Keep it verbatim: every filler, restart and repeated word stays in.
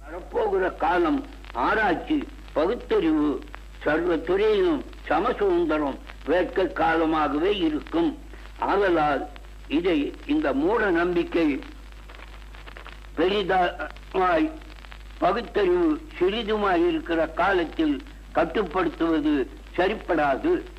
வரப்போகிற காலம் ஆராய்ச்சி பகுத்தறிவு சர்வ துறையிலும் சமசுந்தரம் வேட்கை காலமாகவே இருக்கும். ஆதலால் இதை இந்த மூட நம்பிக்கை பெரிதாய் பகுத்தறிவு சிறிதுமாய் இருக்கிற காலத்தில் கட்டுப்படுத்துவது சரிப்படாது.